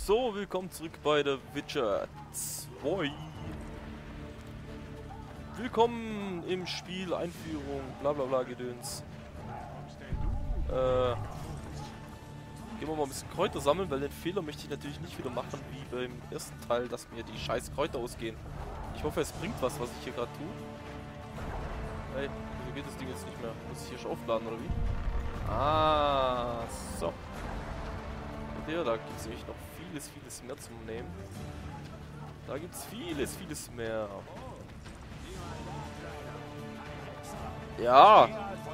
So, willkommen zurück bei The Witcher 2. Willkommen im Spiel, Einführung, bla bla bla Gedöns. Gehen wir mal ein bisschen Kräuter sammeln, weil den Fehler möchte ich natürlich nicht wieder machen wie beim ersten Teil, dass mir die scheiß Kräuter ausgehen. Ich hoffe, es bringt was ich hier gerade tue. Hey, wieso geht das Ding jetzt nicht mehr? Muss ich hier schon aufladen oder wie? Ah, so. Und hier, da gibt es nämlich noch vieles mehr zum Nehmen. Da gibt es vieles mehr. Ja.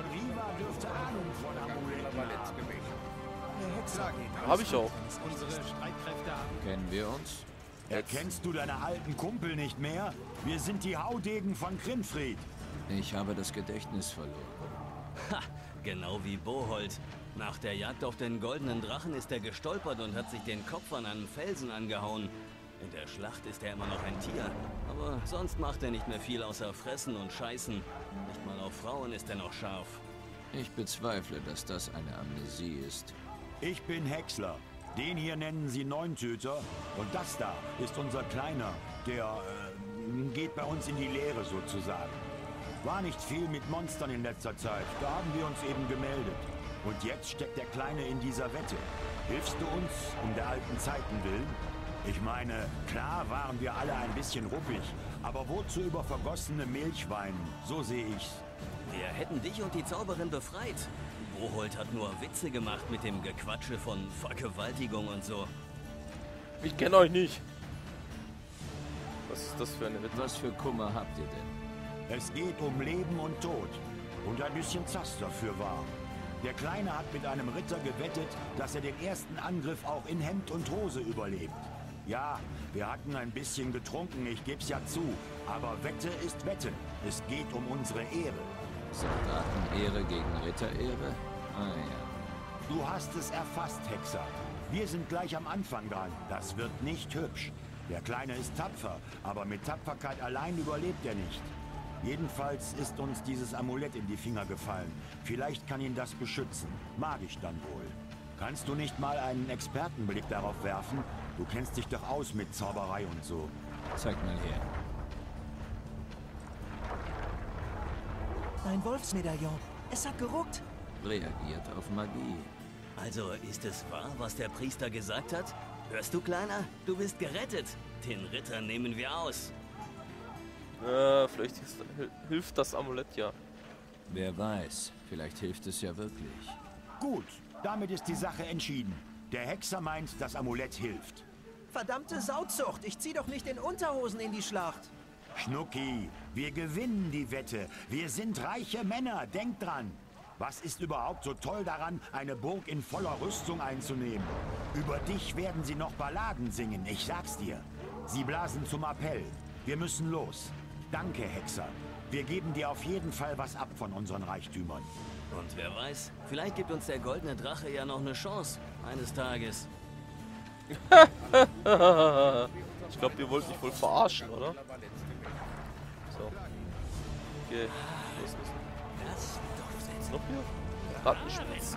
Habe ich auch. Kennen wir uns? Erkennst du deine alten Kumpel nicht mehr? Wir sind die Haudegen von Grinfried. Ich habe das Gedächtnis verloren. Ha, genau wie Boholt. Nach der Jagd auf den goldenen Drachen ist er gestolpert und hat sich den Kopf an einem Felsen angehauen. In der Schlacht ist er immer noch ein Tier. Aber sonst macht er nicht mehr viel außer fressen und scheißen. Nicht mal auf Frauen ist er noch scharf. Ich bezweifle, dass das eine Amnesie ist. Ich bin Häcksler. Den hier nennen sie Neuntöter. Und das da ist unser Kleiner. Der geht bei uns in die Lehre sozusagen. War nicht viel mit Monstern in letzter Zeit. Da haben wir uns eben gemeldet. Und jetzt steckt der Kleine in dieser Wette. Hilfst du uns um der alten Zeiten willen? Ich meine, klar waren wir alle ein bisschen ruppig. Aber wozu über vergossene Milch weinen? So sehe ich's. Wir hätten dich und die Zauberin befreit. Boholt hat nur Witze gemacht mit dem Gequatsche von Vergewaltigung und so. Ich kenne euch nicht. Was ist das für eine Witze? Was für Kummer habt ihr denn? Es geht um Leben und Tod. Und ein bisschen Zaster für wahr. Der Kleine hat mit einem Ritter gewettet, dass er den ersten Angriff auch in Hemd und Hose überlebt. Ja, wir hatten ein bisschen getrunken, ich geb's ja zu. Aber Wette ist Wette. Es geht um unsere Ehre. Soldatenehre gegen Ritterehre? Ah ja. Du hast es erfasst, Hexer. Wir sind gleich am Anfang dran. Das wird nicht hübsch. Der Kleine ist tapfer, aber mit Tapferkeit allein überlebt er nicht. Jedenfalls ist uns dieses Amulett in die Finger gefallen. Vielleicht kann ihn das beschützen. Magisch dann wohl. Kannst du nicht mal einen Expertenblick darauf werfen? Du kennst dich doch aus mit Zauberei und so. Zeig mal her. Ein Wolfsmedaillon. Es hat geruckt. Reagiert auf Magie. Also ist es wahr, was der Priester gesagt hat? Hörst du, Kleiner? Du bist gerettet. Den Ritter nehmen wir aus. Vielleicht hilft das Amulett ja. Wer weiß, vielleicht hilft es ja wirklich. Gut, damit ist die Sache entschieden. Der Hexer meint, das Amulett hilft. Verdammte Sauzucht. Ich zieh doch nicht in Unterhosen in die Schlacht. Schnucki, wir gewinnen die Wette. Wir sind reiche Männer, denk dran. Was ist überhaupt so toll daran, eine Burg in voller Rüstung einzunehmen? Über dich werden sie noch Balladen singen, ich sag's dir. Sie blasen zum Appell. Wir müssen los. Danke, Hexer. Wir geben dir auf jeden Fall was ab von unseren Reichtümern. Und wer weiß, vielleicht gibt uns der goldene Drache ja noch eine Chance. Eines Tages. Ich glaube, ihr wollt mich wohl verarschen, oder? So. Okay. Was ist das? Noch hier? Rattenspitz.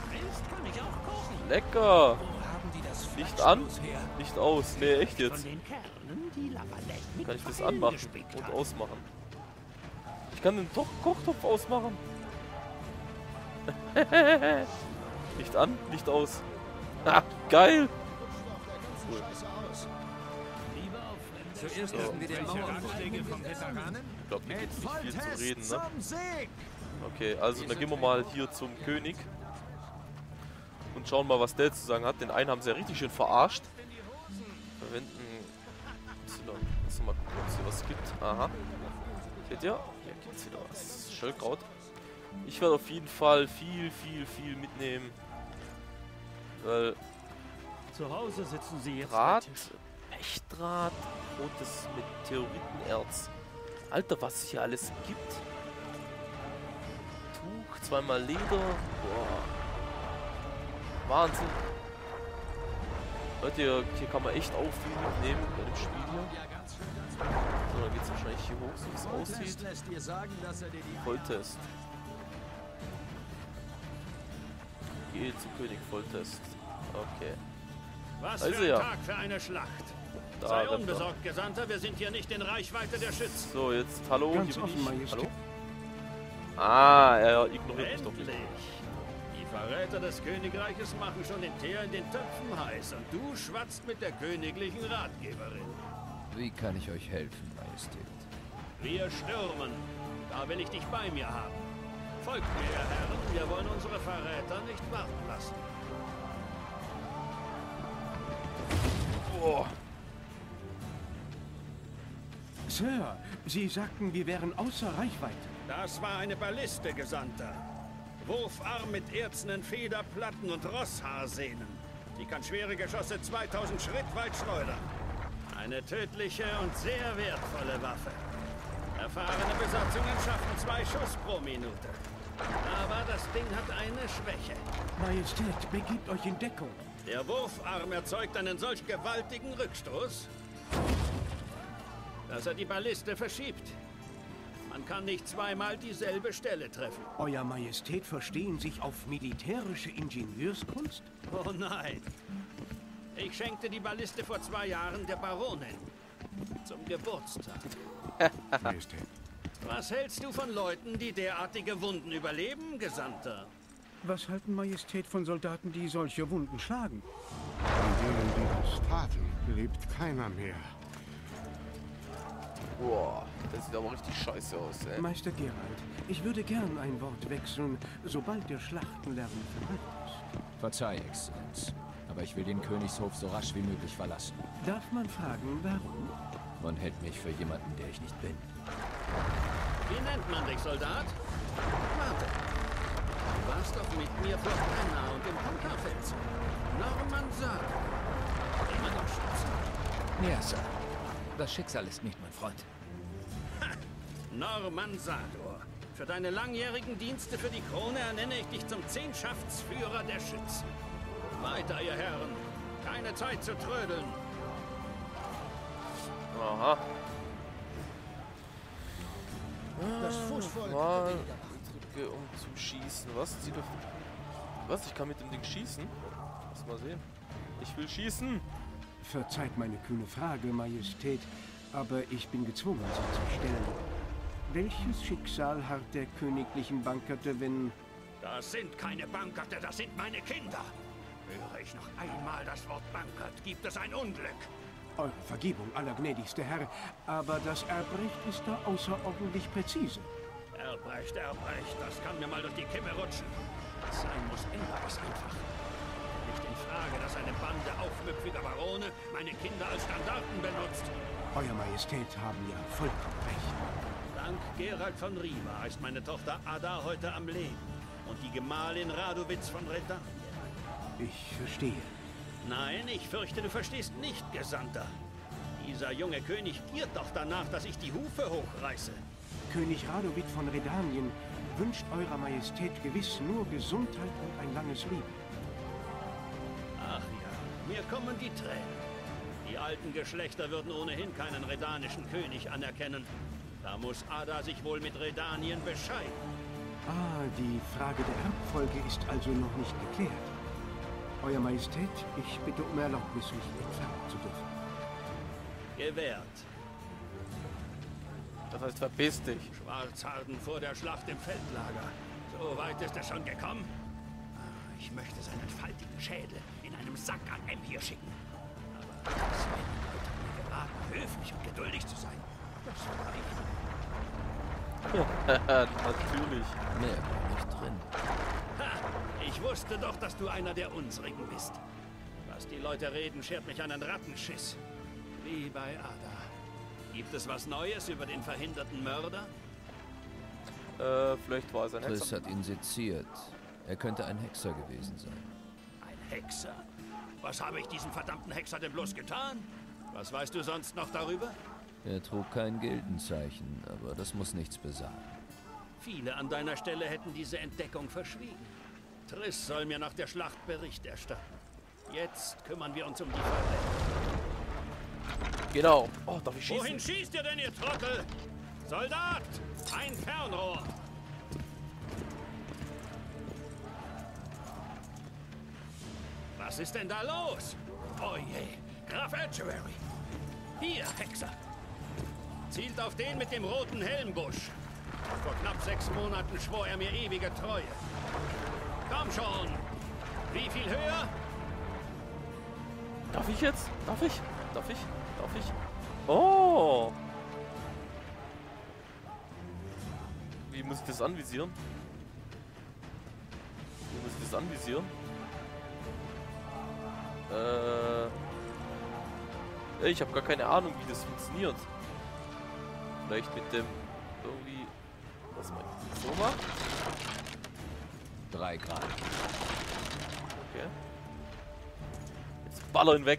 Lecker! Licht an, Licht aus. Nee, echt jetzt. Kann ich das anmachen und ausmachen? Ich kann den Kochtopf ausmachen. Licht an, Licht aus. Ah, geil! Cool. Zuerst müssen wir den Mauern Ich glaube, hier gibt es nicht viel zu reden, ne? Okay, also dann gehen wir mal hier zum König. Und schauen mal, was der zu sagen hat. Den einen haben sie ja richtig schön verarscht. Verwenden... Lass mal gucken, ob es hier was gibt. Aha. Seht ihr? Hier gibt es wieder was. Schöllkraut. Ich werde auf jeden Fall viel mitnehmen. Weil... Zu Hause sitzen Sie jetzt. Draht, Echtdraht, rotes Meteoritenerz. Alter, was es hier alles gibt. Tuch, zweimal Leder. Boah. Wahnsinn. Leute, hier kann man echt auch viel mitnehmen bei dem Spiel hier. So, dann geht es wahrscheinlich hier hoch, so wie es aussieht. Volltest. Gehe zum König, Volltest. Okay. Was Also für ein ja. Tag für eine Schlacht. Da Sei rennt er. unbesorgt, Gesandter, wir sind hier nicht in Reichweite der Schützen. So, jetzt, hallo, Ganz hier bin offen, ich. Majestät. Hallo? Ah, er ignoriert mich doch Endlich! nicht. Die Verräter des Königreiches machen schon den Teer in den Töpfen heiß und du schwatzt mit der königlichen Ratgeberin. Wie kann ich euch helfen, Majestät? Wir stürmen. Da will ich dich bei mir haben. Folgt mir, ihr Herren, wir wollen unsere Verräter nicht warten lassen. Boah. Sir, Sie sagten, wir wären außer Reichweite. Das war eine Balliste, Gesandter. Wurfarm mit erzenen Federplatten und Rosshaarsehnen. Die kann schwere Geschosse 2000 Schritt weit schleudern. Eine tödliche und sehr wertvolle Waffe. Erfahrene Besatzungen schaffen 2 Schuss pro Minute. Aber das Ding hat eine Schwäche. Majestät, begebt euch in Deckung. Der Wurfarm erzeugt einen solch gewaltigen Rückstoß, dass er die Balliste verschiebt. Man kann nicht zweimal dieselbe Stelle treffen. Euer Majestät verstehen sich auf militärische Ingenieurskunst? Oh nein. Ich schenkte die Balliste vor 2 Jahren der Baronin. Zum Geburtstag. Majestät. Was hältst du von Leuten, die derartige Wunden überleben, Gesandter? Was halten Majestät von Soldaten, die solche Wunden schlagen? Von denen, die das taten, lebt keiner mehr. Boah, das sieht aber richtig scheiße aus, ey. Meister Gerald, ich würde gern ein Wort wechseln, sobald der Schlachtenlärm verhallt ist. Verzeih, Exzellenz. Aber ich will den Königshof so rasch wie möglich verlassen. Darf man fragen, warum? Man hält mich für jemanden, der ich nicht bin. Wie nennt man dich, Soldat? Warte. Du warst doch mit mir vor Brenna und im Bunkerfeldzug. Norman Sado. Immer noch Schütze. Ja, Sir. Das Schicksal ist nicht mein Freund. Norman Sador. Für deine langjährigen Dienste für die Krone ernenne ich dich zum Zehnschaftsführer der Schützen. Weiter, ihr Herren. Keine Zeit zu trödeln. Aha. Das Fußvolk. Mal drücke, um zu schießen. Was? Was? Ich kann mit dem Ding schießen? Lass mal sehen. Ich will schießen. Verzeiht meine kühne Frage, Majestät, aber ich bin gezwungen, sie zu stellen. Welches Schicksal harrt der königlichen Bankerte, wenn... Das sind keine Bankerte, das sind meine Kinder. Höre ich noch einmal das Wort Bankert, gibt es ein Unglück. Eure Vergebung, allergnädigster Herr, aber das Erbrecht ist da außerordentlich präzise. Erbrecht, das kann mir mal durch die Kimme rutschen. Was sein muss, ändert es einfach. Nicht in Frage, dass eine Bande aufmüpfiger Barone meine Kinder als Standarten benutzt. Euer Majestät haben ja vollkommen recht. Dank Gerald von Riva ist meine Tochter Ada heute am Leben. Und die Gemahlin Radowitz von Redanien. Ich verstehe. Nein, ich fürchte, du verstehst nicht, Gesandter. Dieser junge König giert doch danach, dass ich die Hufe hochreiße. König Radowitz von Redanien wünscht Eurer Majestät gewiss nur Gesundheit und ein langes Leben. Ach ja, mir kommen die Tränen. Die alten Geschlechter würden ohnehin keinen redanischen König anerkennen. Da muss Ada sich wohl mit Redanien bescheiden. Ah, die Frage der Erbfolge ist also noch nicht geklärt. Euer Majestät, ich bitte um Erlaubnis, mich entfernen zu dürfen. Gewährt. Das heißt, verpiss dich. Schwarzharden vor der Schlacht im Feldlager. So weit ist es schon gekommen. Ich möchte seinen faltigen Schädel in einem Sack an Emhyr schicken. Aber das Leute hat mir geraten, höflich und geduldig zu sein. Das war ich. Natürlich. Mehr war nicht drin. Ha! Ich wusste doch, dass du einer der unsrigen bist. Was die Leute reden, schert mich einen Rattenschiss. Wie bei Ada. Gibt es was Neues über den verhinderten Mörder? Vielleicht war es ein Triss Hexer. hat ihn seziert. Er könnte ein Hexer gewesen sein. Ein Hexer? Was habe ich diesem verdammten Hexer denn bloß getan? Was weißt du sonst noch darüber? Er trug kein Gildenzeichen, aber das muss nichts besagen. Viele an deiner Stelle hätten diese Entdeckung verschwiegen. Triss soll mir nach der Schlacht Bericht erstatten. Jetzt kümmern wir uns um die Verräter. Genau. Oh, darf ich schießen? Wohin schießt ihr denn, ihr Trottel? Soldat! Ein Fernrohr! Was ist denn da los? Oh Edgewary. Hier, Hexer. Zielt auf den mit dem roten Helmbusch. Vor knapp 6 Monaten schwor er mir ewige Treue. Komm schon. Wie viel höher? Darf ich jetzt? Darf ich? Darf ich? Darf ich? Oh! Wie muss ich das anvisieren? Wie muss ich das anvisieren? Ich habe gar keine Ahnung, wie das funktioniert. Vielleicht mit dem irgendwie... Was man so macht? 3 Grad. Okay. Jetzt baller ihn weg.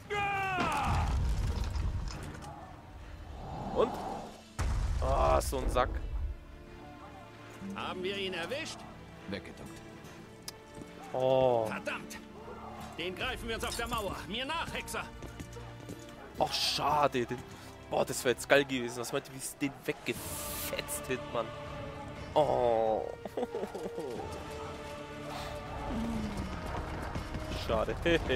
Und? Ah, so ein Sack. Haben wir ihn erwischt? Weggeduckt. Oh. Verdammt! Den greifen wir uns auf der Mauer. Mir nach, Hexer! Ach, schade. Boah, das wäre jetzt geil gewesen. Was meint ihr, wie es den weggefetzt hätte, Mann? Oh. Schade.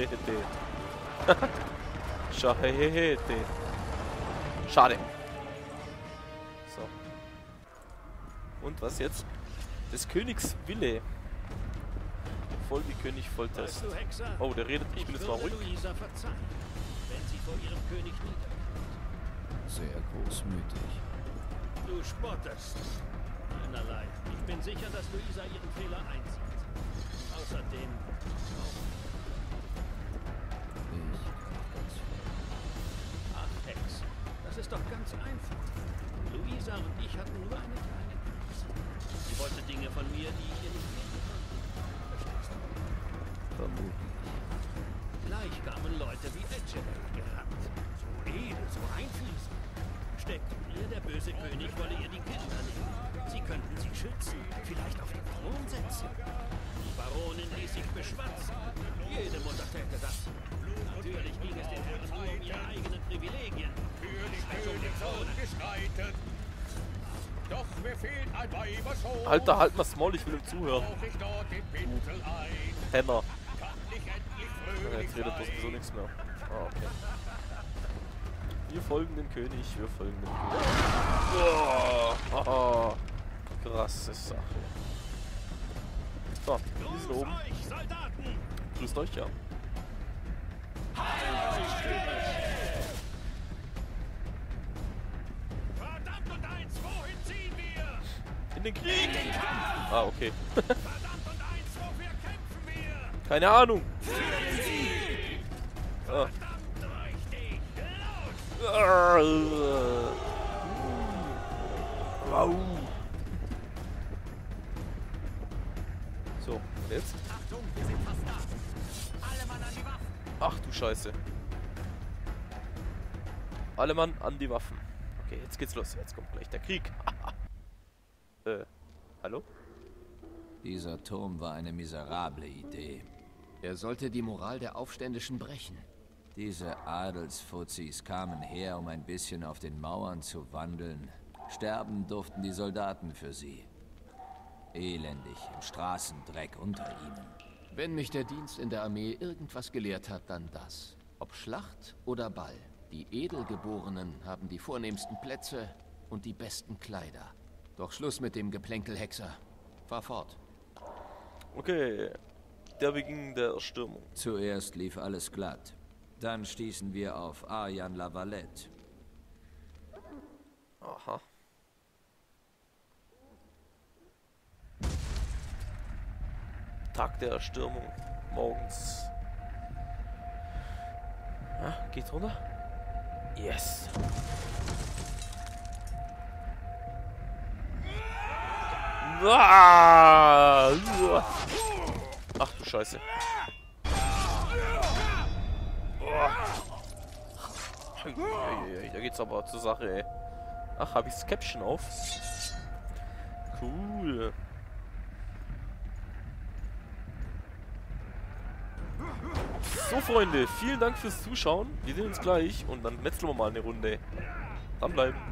Schade. Schade. So. Und was jetzt? Des Königs Wille. Folgekönig Volltest. Weißt du, Hexer, Oh, der redet. Ich bin jetzt mal ruhig. Luisa verzeihen, wenn sie vor ihrem König niederkniet. Sehr großmütig. Du spottest. Einerlei. Ich bin sicher, dass Luisa ihren Fehler einsieht. Außerdem... Ach, Hex. Das ist doch ganz einfach. Luisa und ich hatten nur eine kleine Krise. Sie wollte Dinge von mir, die ich ihr nicht geben konnte. Verstehst du? Vermutlich. Gleich kamen Leute wie Edgewary gerannt. So edel, so einfließend. Steckte mir, der böse König wolle ihr die Kinder nehmen. Sie könnten sie schützen, vielleicht auf den Thron setzen. Die Baronin ließ sich beschwatzen. Jede Mutter täte das. Natürlich ging es den Herren nur um ihre eigenen Privilegien. Für die Königin geschreitet. Doch mir fehlt ein Weibersohn. Alter, halt mal Small, ich will ihm zuhören. Penner. Jetzt redet bloß so nichts mehr. Ah, okay. Wir folgen dem König, wir folgen dem König. Oh, krasse Sache. So, wir sind oben. Grüßt euch, ja. Verdammt und eins, wohin ziehen wir? In den Krieg! Ah, okay. Verdammt und eins, wofür kämpfen wir? Keine Ahnung. Ah. Wow. So, und jetzt? Achtung, wir sind fast da. Alle Mann an die Waffen. Ach du Scheiße. Alle Mann an die Waffen. Okay, jetzt geht's los. Jetzt kommt gleich der Krieg. Hallo? Dieser Turm war eine miserable Idee. Er sollte die Moral der Aufständischen brechen. Diese Adelsfuzis kamen her, um ein bisschen auf den Mauern zu wandeln. Sterben durften die Soldaten für sie. Elendig im Straßendreck unter ihnen. Wenn mich der Dienst in der Armee irgendwas gelehrt hat, dann das. Ob Schlacht oder Ball. Die Edelgeborenen haben die vornehmsten Plätze und die besten Kleider. Doch Schluss mit dem Geplänkel, Hexer. Fahr fort. Okay. Der Beginn der Erstürmung. Zuerst lief alles glatt. Dann stießen wir auf Arjan La Valette. Aha. Tag der Erstürmung. Morgens. Ah, geht runter. Yes. Ah! Ach du Scheiße. Da geht's aber zur Sache, ey. Ach, habe ich das Caption auf? Cool. So, Freunde, vielen Dank fürs Zuschauen. Wir sehen uns gleich und dann metzeln wir mal eine Runde. Dranbleiben.